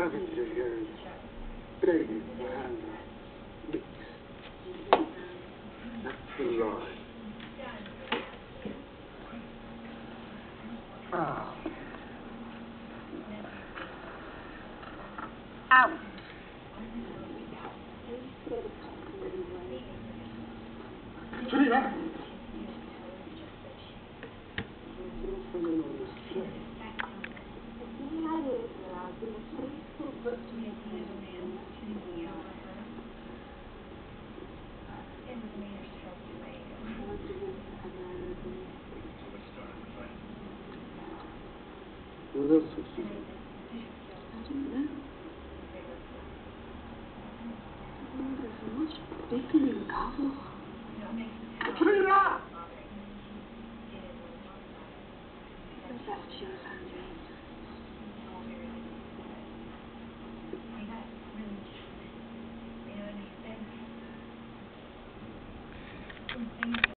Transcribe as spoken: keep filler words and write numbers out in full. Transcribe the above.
Scavenger, prego, mix. That's the line. Ah. Out. Trina! What else would she do? I don't know. Oh, there's a much beckoning cover. Trina! The best she was